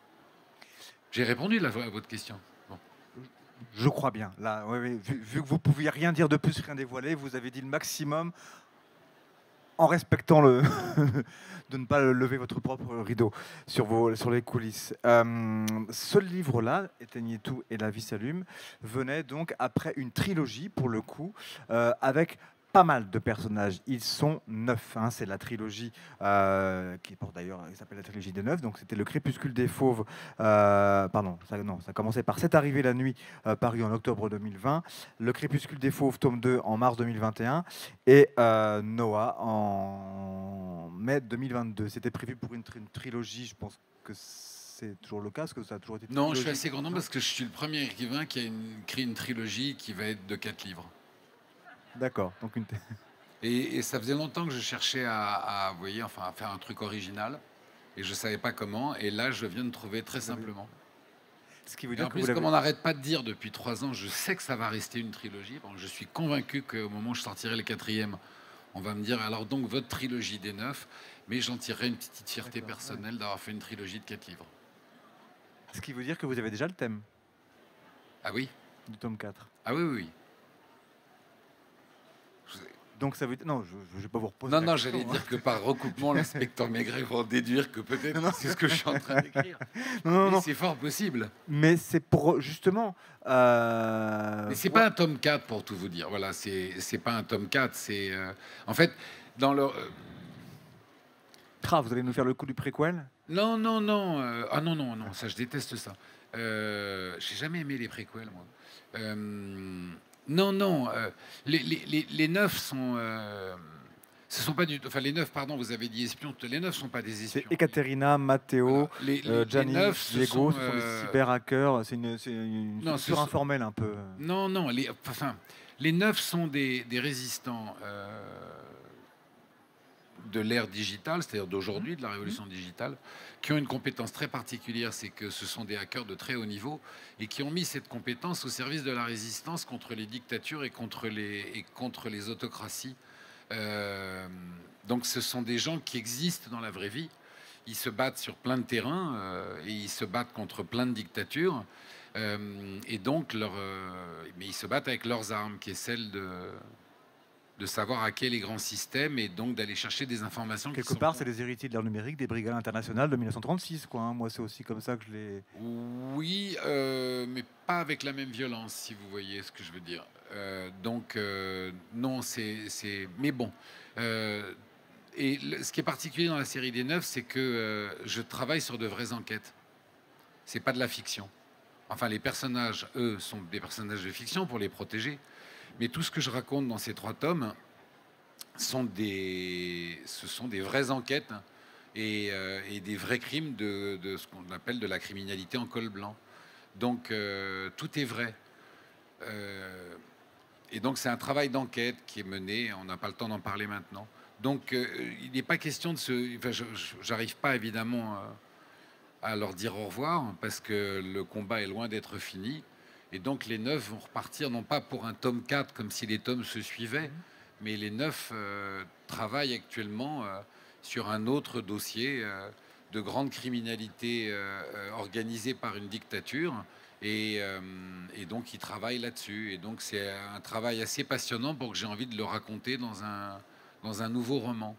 J'ai répondu là, à votre question. Bon. Je crois bien. Là, oui, oui. Vu, vu que vous ne pouviez rien dire de plus, rien dévoiler, vous avez dit le maximum en respectant le de ne pas lever votre propre rideau sur, vos, sur les coulisses. Euh, ce livre-là, Éteignez tout et la vie s'allume, venait donc après une trilogie, pour le coup, euh, avec pas mal de personnages. Ils sont neuf. Hein. C'est la trilogie euh, qui porte d'ailleurs, il s'appelle la trilogie des neuf. Donc c'était le Crépuscule des Fauves. Euh, pardon, ça, non, ça commençait par C'est arrivé la nuit, euh, paru en octobre deux mille vingt. Le Crépuscule des Fauves, tome deux, en mars deux mille vingt et un. Et euh, Noah en mai deux mille vingt-deux. C'était prévu pour une, tri une trilogie. Je pense que c'est toujours le cas. Est-ce que ça a toujours été? Non, je suis assez content parce que je suis le premier écrivain qui a une, écrit une trilogie qui va être de quatre livres. D'accord. Donc une. Et, et ça faisait longtemps que je cherchais à, à, vous voyez, enfin, à faire un truc original, et je savais pas comment. Et là, je viens de trouver très simplement. Ce qui veut et dire en que plus, vous comme on n'arrête pas de dire depuis trois ans, je sais que ça va rester une trilogie. Bon, je suis convaincu qu'au moment où je sortirai le quatrième, on va me dire alors donc votre trilogie des neuf, mais j'en tirerai une petite fierté personnelle ouais. d'avoir fait une trilogie de quatre livres. Ce qui veut dire que vous avez déjà le thème. Ah oui. Du tome quatre. Ah oui, oui, oui. Donc ça veut dire... Non, je ne vais pas vous reposer. Non, la non, question, j'allais hein. dire que par recoupement, l'inspecteur Maigret va en déduire que peut-être c'est ce que je suis en train d'écrire. Non, non, non. C'est fort possible. Mais c'est pour justement. Euh... Mais c'est pas un tome quatre pour tout vous dire. Voilà, c'est c'est pas un tome quatre. C'est euh... en fait dans le. Ah, vous allez nous faire le coup du préquel? Non, non, non. Euh... Ah non, non, non. Ça, je déteste ça. Euh... J'ai jamais aimé les préquels, moi. Euh... Non, non. Euh, les, les, les neuf sont. Euh, ce sont pas du. Enfin, les neuf, pardon, vous avez dit espions. Les neuf sont pas des espions. C'est Ekaterina, Matteo, voilà. les, les, euh, Gianni, les neuf, ce Diego, sont, ce sont euh... des cyber-hackers. C'est une, une non, structure informelle un peu. Non, non. Les, enfin, les neuf sont des, des résistants euh, de l'ère digitale, c'est-à-dire d'aujourd'hui, de la révolution digitale, qui ont une compétence très particulière, c'est que ce sont des hackers de très haut niveau et qui ont mis cette compétence au service de la résistance contre les dictatures et contre les, et contre les autocraties. Euh, donc ce sont des gens qui existent dans la vraie vie. Ils se battent sur plein de terrains euh, et ils se battent contre plein de dictatures. Euh, et donc, leur, euh, mais ils se battent avec leurs armes, qui est celle de... de savoir hacker les grands systèmes et donc d'aller chercher des informations. Quelque qui sont... part, c'est les héritiers de l'ère numérique des brigades internationales de mille neuf cent trente-six, quoi. Hein. Moi, c'est aussi comme ça que je l'ai. Oui, euh, mais pas avec la même violence, si vous voyez ce que je veux dire. Euh, donc, euh, non, c'est, c'est. Mais bon. Euh, et le, ce qui est particulier dans la série des neuf, c'est que euh, je travaille sur de vraies enquêtes. C'est pas de la fiction. Enfin, les personnages, eux, sont des personnages de fiction pour les protéger. Mais tout ce que je raconte dans ces trois tomes sont des, ce sont des vraies enquêtes et, euh, et des vrais crimes de, de ce qu'on appelle de la criminalité en col blanc. Donc euh, tout est vrai. Euh, et donc c'est un travail d'enquête qui est mené. On n'a pas le temps d'en parler maintenant. Donc euh, il n'est pas question de se... Enfin, je n'arrive pas évidemment à leur dire au revoir parce que le combat est loin d'être fini. Et donc les neuf vont repartir non pas pour un tome quatre comme si les tomes se suivaient, mais les neuf euh, travaillent actuellement euh, sur un autre dossier euh, de grande criminalité euh, organisée par une dictature. Et, euh, et donc ils travaillent là-dessus. Et donc c'est un travail assez passionnant pour que j'ai envie de le raconter dans un, dans un nouveau roman.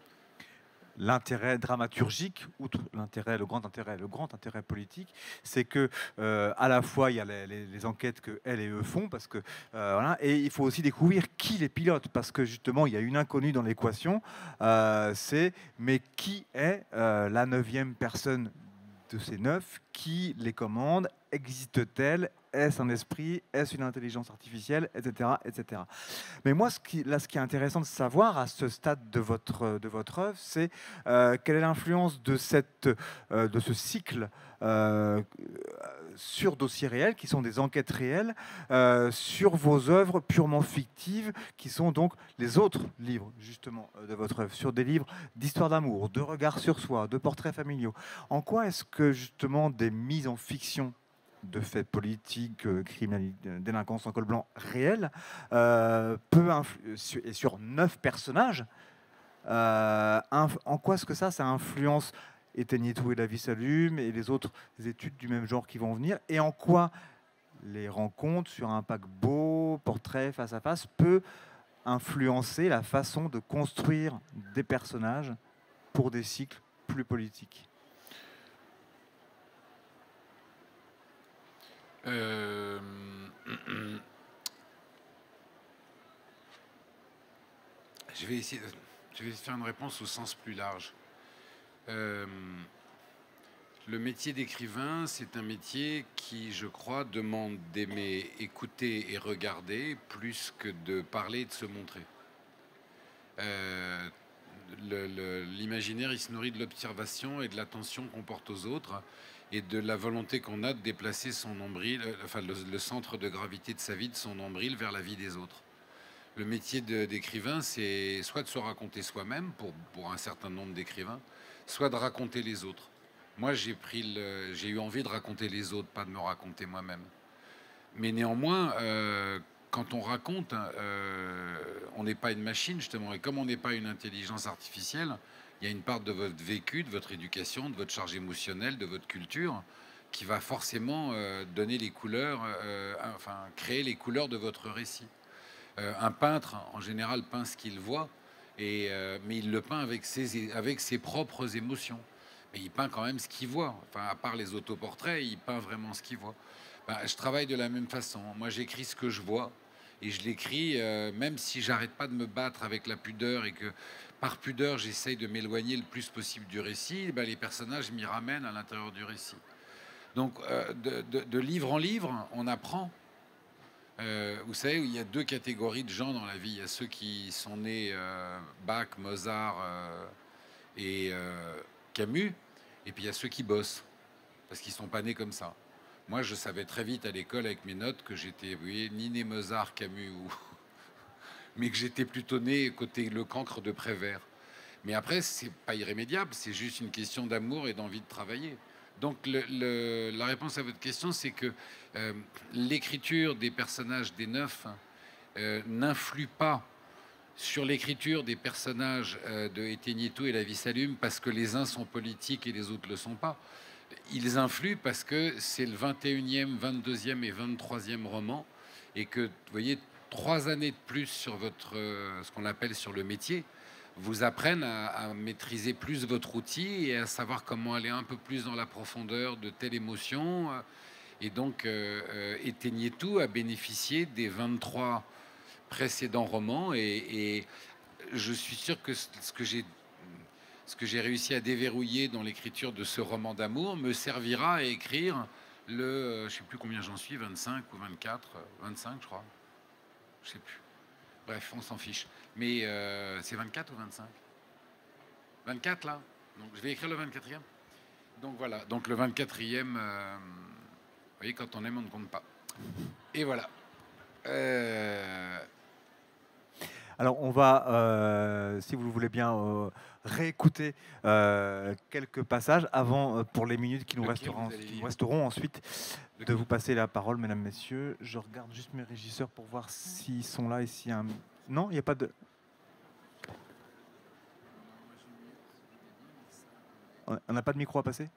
L'intérêt dramaturgique, outre l'intérêt, le grand intérêt, le grand intérêt politique, c'est que euh, à la fois il y a les, les, les enquêtes que elle et eux font, parce que euh, voilà, et il faut aussi découvrir qui les pilote, parce que justement il y a une inconnue dans l'équation. Euh, c'est mais qui est euh, la neuvième personne de ces neuf, qui les commande, existe-t-elle, est-ce un esprit, est-ce une intelligence artificielle, et cetera, et cetera. Mais moi, ce qui, là, ce qui est intéressant de savoir à ce stade de votre, de votre œuvre, c'est euh, quelle est l'influence de, cette, euh, de ce cycle euh, sur dossiers réels, qui sont des enquêtes réelles, euh, sur vos œuvres purement fictives, qui sont donc les autres livres, justement, de votre œuvre, sur des livres d'histoire d'amour, de regards sur soi, de portraits familiaux. En quoi est-ce que, justement, des mises en fiction de faits politiques, euh, criminalité, délinquance en col blanc réel, euh, peut influ- et sur neuf personnages, euh, en quoi est-ce que ça, ça influence Éteignez tout et la vie s'allume et les autres études du même genre qui vont venir, et en quoi les rencontres sur un paquebot, portrait face à face, peut influencer la façon de construire des personnages pour des cycles plus politiques. Euh... Je vais essayer de, je vais faire une réponse au sens plus large. Euh, le métier d'écrivain, c'est un métier qui, je crois, demande d'aimer écouter et regarder plus que de parler et de se montrer. Euh, L'imaginaire, il se nourrit de l'observation et de l'attention qu'on porte aux autres et de la volonté qu'on a de déplacer son nombril, enfin le, le centre de gravité de sa vie, de son nombril, vers la vie des autres. Le métier d'écrivain, c'est soit de se raconter soi-même, pour, pour un certain nombre d'écrivains, soit de raconter les autres. Moi, j'ai pris le, j'ai eu envie de raconter les autres, pas de me raconter moi-même. Mais néanmoins, euh, quand on raconte, euh, on n'est pas une machine, justement. Et comme on n'est pas une intelligence artificielle, il y a une part de votre vécu, de votre éducation, de votre charge émotionnelle, de votre culture, qui va forcément euh, donner les couleurs, euh, enfin, créer les couleurs de votre récit. Euh, un peintre, en général, peint ce qu'il voit, et, euh, mais il le peint avec ses, avec ses propres émotions. Mais il peint quand même ce qu'il voit. Enfin, à part les autoportraits, il peint vraiment ce qu'il voit. Ben, je travaille de la même façon. Moi, j'écris ce que je vois, et je l'écris, euh, même si j'arrête pas de me battre avec la pudeur, et que par pudeur, j'essaye de m'éloigner le plus possible du récit, ben, les personnages m'y ramènent à l'intérieur du récit. Donc, euh, de, de, de livre en livre, on apprend. Euh, vous savez, il y a deux catégories de gens dans la vie. Il y a ceux qui sont nés euh, Bach, Mozart euh, et euh, Camus, et puis il y a ceux qui bossent, parce qu'ils ne sont pas nés comme ça. Moi, je savais très vite à l'école avec mes notes que j'étais, vous voyez, ni né Mozart, Camus, ou... mais que j'étais plutôt né côté le cancre de Prévert. Mais après, c'est pas irrémédiable, c'est juste une question d'amour et d'envie de travailler. Donc le, le, la réponse à votre question, c'est que euh, l'écriture des personnages des neufs euh, n'influe pas sur l'écriture des personnages euh, de Éteignez tout et la vie s'allume parce que les uns sont politiques et les autres ne le sont pas. Ils influent parce que c'est le vingt et unième, vingt-deuxième et vingt-troisième roman et que, vous voyez, trois années de plus sur votre, euh, ce qu'on appelle sur le métier, vous apprennent à, à maîtriser plus votre outil et à savoir comment aller un peu plus dans la profondeur de telle émotion. Et donc, euh, euh, Éteignez tout a bénéficié des vingt-trois précédents romans. Et, et je suis sûr que ce que j'ai ce que j'ai réussi à déverrouiller dans l'écriture de ce roman d'amour me servira à écrire le, je ne sais plus combien j'en suis, vingt-cinq ou vingt-quatre, vingt-cinq je crois, je ne sais plus. Bref, on s'en fiche. Mais euh, c'est vingt-quatre ou vingt-cinq? vingt-quatre là. Donc je vais écrire le vingt-quatrième. Donc voilà. Donc le vingt-quatrième, euh, vous voyez, quand on aime, on ne compte pas. Et voilà. Euh... Alors on va, euh, si vous le voulez bien, euh, réécouter euh, quelques passages avant, euh, pour les minutes qui nous, resteront, qui nous resteront ensuite, de vous passer la parole, mesdames, messieurs. Je regarde juste mes régisseurs pour voir s'ils sont là et s'il y a un... Non, il n'y a pas de... On n'a pas de micro à passer?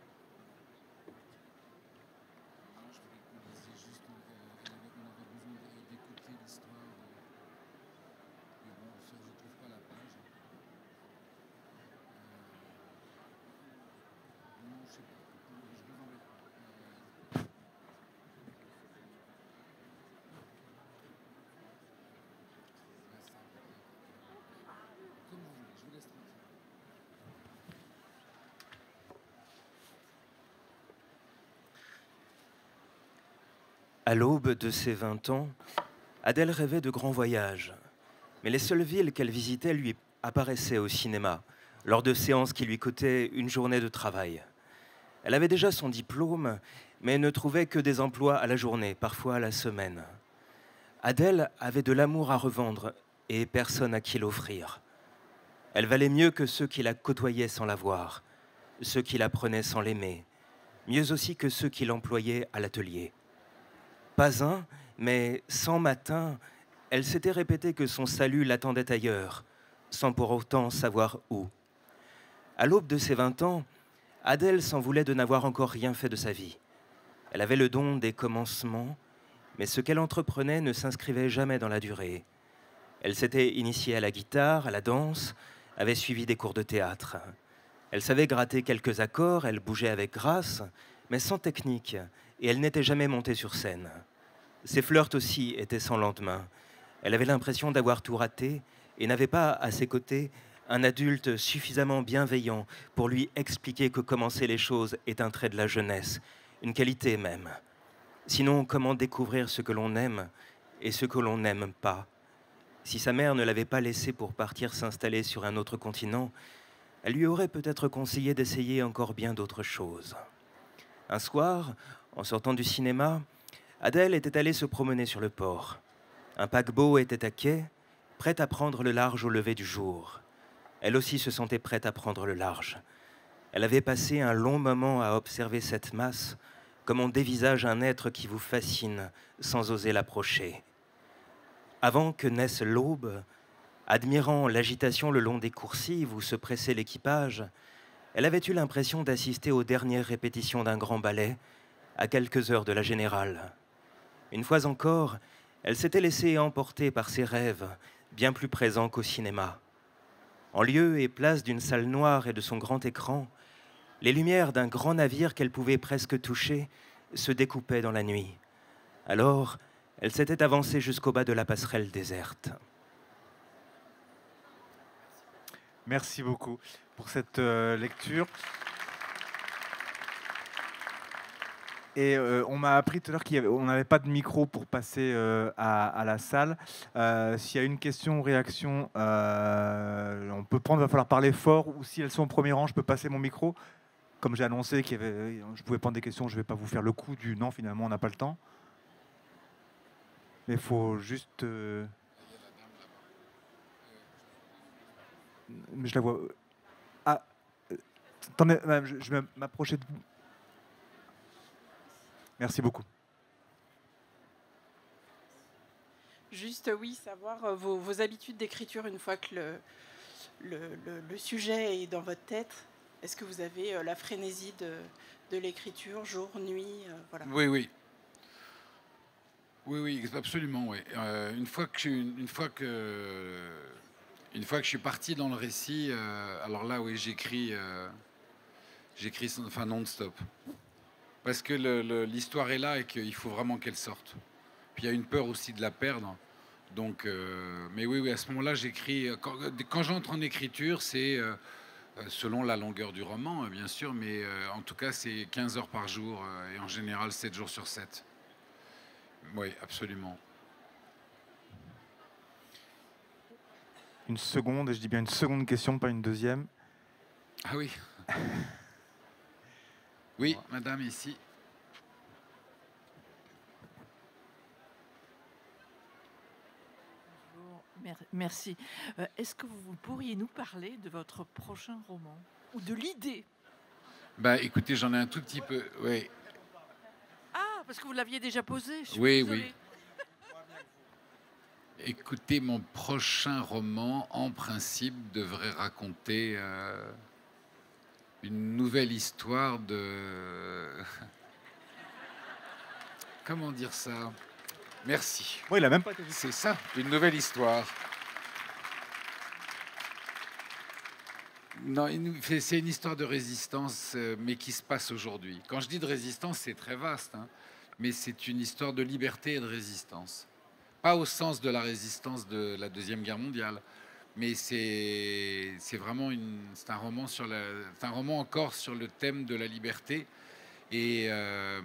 À l'aube de ses vingt ans, Adèle rêvait de grands voyages. Mais les seules villes qu'elle visitait lui apparaissaient au cinéma, lors de séances qui lui coûtaient une journée de travail. Elle avait déjà son diplôme, mais ne trouvait que des emplois à la journée, parfois à la semaine. Adèle avait de l'amour à revendre et personne à qui l'offrir. Elle valait mieux que ceux qui la côtoyaient sans la voir, ceux qui la prenaient sans l'aimer, mieux aussi que ceux qui l'employaient à l'atelier. Pas un, mais cent matins, elle s'était répété que son salut l'attendait ailleurs, sans pour autant savoir où. À l'aube de ses vingt ans, Adèle s'en voulait de n'avoir encore rien fait de sa vie. Elle avait le don des commencements, mais ce qu'elle entreprenait ne s'inscrivait jamais dans la durée. Elle s'était initiée à la guitare, à la danse, avait suivi des cours de théâtre. Elle savait gratter quelques accords, elle bougeait avec grâce, mais sans technique, et elle n'était jamais montée sur scène. Ses flirts aussi étaient sans lendemain. Elle avait l'impression d'avoir tout raté et n'avait pas à ses côtés un adulte suffisamment bienveillant pour lui expliquer que commencer les choses est un trait de la jeunesse, une qualité même. Sinon, comment découvrir ce que l'on aime et ce que l'on n'aime pas? Si sa mère ne l'avait pas laissée pour partir s'installer sur un autre continent, elle lui aurait peut-être conseillé d'essayer encore bien d'autres choses. Un soir, en sortant du cinéma, Adèle était allée se promener sur le port. Un paquebot était à quai, prêt à prendre le large au lever du jour. Elle aussi se sentait prête à prendre le large. Elle avait passé un long moment à observer cette masse, comme on dévisage un être qui vous fascine sans oser l'approcher. Avant que naisse l'aube, admirant l'agitation le long des coursives où se pressait l'équipage, elle avait eu l'impression d'assister aux dernières répétitions d'un grand ballet, à quelques heures de la générale. Une fois encore, elle s'était laissée emporter par ses rêves, bien plus présents qu'au cinéma. En lieu et place d'une salle noire et de son grand écran, les lumières d'un grand navire qu'elle pouvait presque toucher se découpaient dans la nuit. Alors, elle s'était avancée jusqu'au bas de la passerelle déserte. Merci beaucoup pour cette euh, lecture. Et euh, on m'a appris tout à l'heure qu'on n'avait pas de micro pour passer euh, à, à la salle. Euh, S'il y a une question ou réaction, euh, on peut prendre, il va falloir parler fort, ou si elles sont au premier rang, je peux passer mon micro. Comme j'ai annoncé que je pouvais prendre des questions, je ne vais pas vous faire le coup du non, finalement, on n'a pas le temps. Mais il faut juste... Euh... Mais je la vois... Ah, attendez, je, je vais m'approcher de vous. Merci beaucoup. Juste, oui, savoir euh, vos, vos habitudes d'écriture une fois que le, le, le, le sujet est dans votre tête. Est-ce que vous avez euh, la frénésie de, de l'écriture, jour, nuit, euh, voilà. Oui, oui. Oui, oui, absolument, oui. Euh, une fois que je, une fois que, une fois que je suis parti dans le récit, euh, alors là, oui, j'écris, euh, j'écris, enfin, non-stop. Parce que l'histoire est là et qu'il faut vraiment qu'elle sorte. Puis il y a une peur aussi de la perdre. Donc, euh, mais oui, oui, à ce moment-là, j'écris. Quand, quand j'entre en écriture, c'est euh, selon la longueur du roman, bien sûr, mais euh, en tout cas, c'est quinze heures par jour euh, et en général sept jours sur sept. Oui, absolument. Une seconde, et je dis bien une seconde question, pas une deuxième. Ah oui. Oui, madame, ici. Merci. Euh, Est-ce que vous pourriez nous parler de votre prochain roman ou de l'idée? Bah, écoutez, j'en ai un tout petit peu. Oui. Ah, parce que vous l'aviez déjà posé. Je suis Oui, désolée. oui. Écoutez, mon prochain roman, en principe, devrait raconter euh, une nouvelle histoire de... Comment dire ça? Merci. Moi, il a même pas. C'est ça, une nouvelle histoire. Non, c'est une histoire de résistance, mais qui se passe aujourd'hui. Quand je dis de résistance, c'est très vaste, hein, mais c'est une histoire de liberté et de résistance. Pas au sens de la résistance de la Deuxième Guerre mondiale, mais c'est vraiment une, c'est un roman sur la, c'est un roman encore sur le thème de la liberté et euh,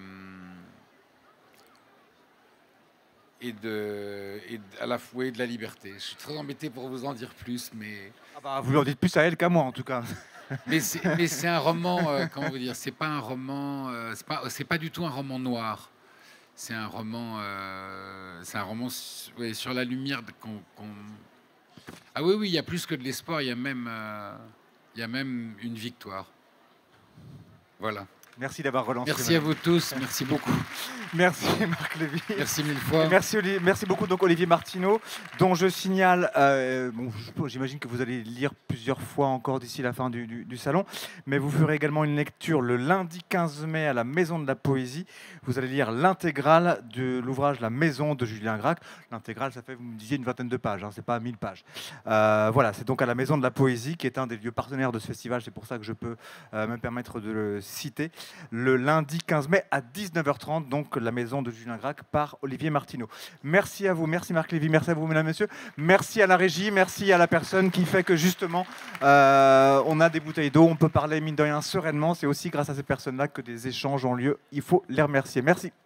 et de et à la fois de la liberté. Je suis très embêté pour vous en dire plus, mais ah bah, vous en dites plus à elle qu'à moi en tout cas. Mais c'est un roman, euh, comment vous dire, c'est pas un roman, euh, c'est pas c'est pas du tout un roman noir. C'est un roman, euh, c'est un roman ouais, sur la lumière qu'on. Qu ah oui, oui, il y a plus que de l'espoir, il y a même, euh, il y a même une victoire. Voilà. Merci d'avoir relancé. Merci madame. à vous tous, merci beaucoup. Merci Marc Lévy. Merci mille fois. Merci, Oli- merci beaucoup donc Olivier Martineau, dont je signale, euh, bon, je- j'imagine que vous allez lire plusieurs fois encore d'ici la fin du, du- du salon, mais vous ferez également une lecture le lundi quinze mai à la Maison de la Poésie. Vous allez lire l'intégrale de l'ouvrage La Maison de Julien Gracq. L'intégrale, ça fait, vous me disiez, une vingtaine de pages, hein, c'est pas mille pages. Euh, voilà, c'est donc à la Maison de la Poésie, qui est un des lieux partenaires de ce festival, c'est pour ça que je peux euh, me permettre de le citer, le lundi quinze mai à dix-neuf heures trente, donc La Maison de Julien Gracq par Olivier Martineau. Merci à vous, merci Marc Lévy, merci à vous mesdames, messieurs, merci à la régie, merci à la personne qui fait que justement euh, on a des bouteilles d'eau, on peut parler mine de rien sereinement, c'est aussi grâce à ces personnes-là que des échanges ont lieu, il faut les remercier. Merci.